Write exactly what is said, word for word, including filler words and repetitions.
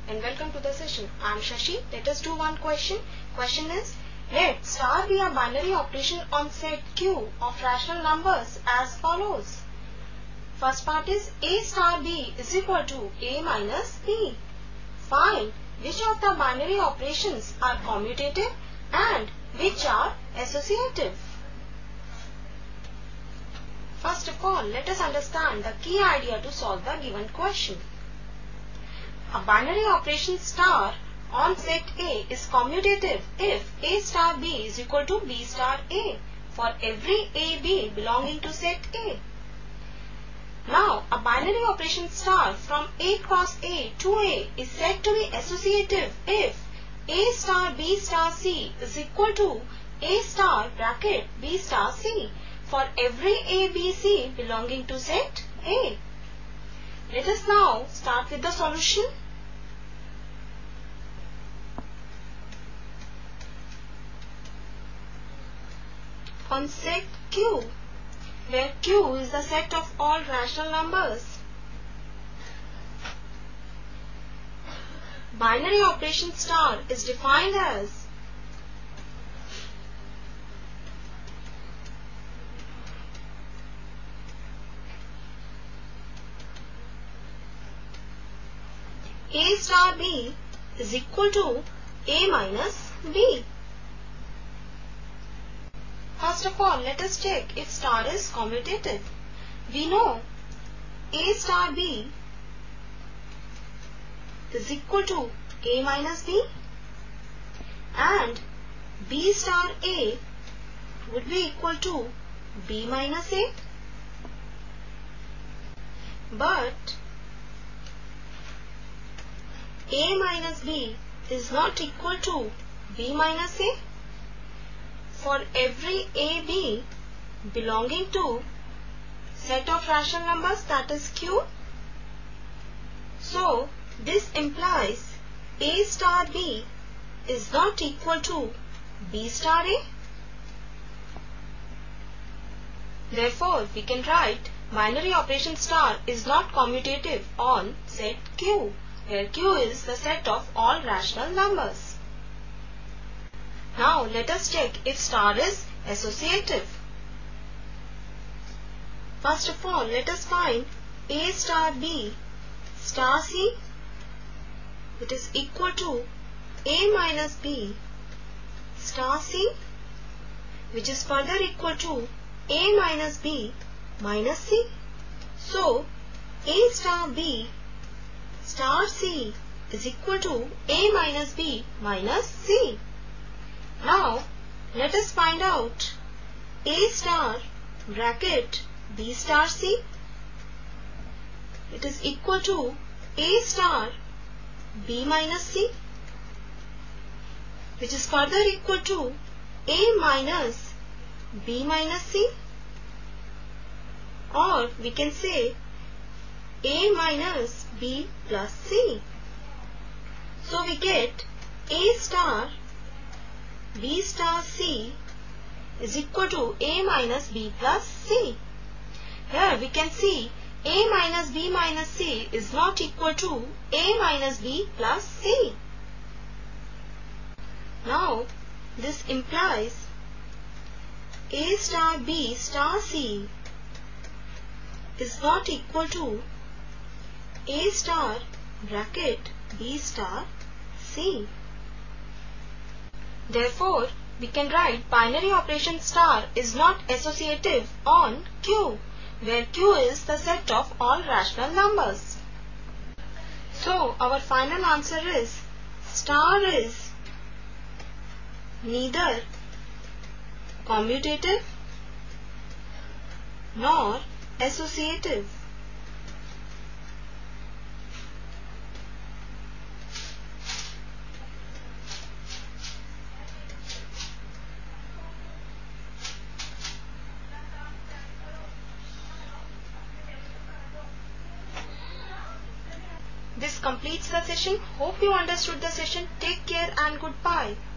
and welcome to the session. I am Shashi. Let us do one question. Question is, let star be a binary operation on set Q of rational numbers as follows. First part is A star B is equal to A minus B. Find which of the binary operations are commutative and which are associative. First of all, let us understand the key idea to solve the given question. A binary operation star on set A is commutative if A star B is equal to B star A for every A B belonging to set A. Now, a binary operation star from A cross A to A is said to be associative if A star B star C is equal to A star bracket B star C for every A B C belonging to set A. Let us now start with the solution. On set Q, where Q is the set of all rational numbers, binary operation star is defined as A star B is equal to A minus B. First of all, let us check if star is commutative. We know A star B is equal to A minus B and B star A would be equal to B minus A. But A minus B is not equal to B minus A for every A B belonging to set of rational numbers, that is Q. So, this implies A star B is not equal to B star A. Therefore, we can write binary operation star is not commutative on set Q, where Q is the set of all rational numbers. Now, let us check if star is associative. First of all, let us find A star B star C, which is equal to A minus B star C, which is further equal to A minus B minus C. So, A star B star C is equal to A minus B minus C. Now, let us find out A star bracket B star C. It is equal to A star B minus C, which is further equal to A minus B minus C, or we can say A minus B plus C. So, we get A star B star C is equal to A minus B plus C. Here we can see A minus B minus C is not equal to A minus B plus C. Now, this implies A star B star C is not equal to A star bracket B star C. Therefore, we can write binary operation star is not associative on Q, where Q is the set of all rational numbers. So, our final answer is star is neither commutative nor associative. This completes the session. Hope you understood the session. Take care and goodbye.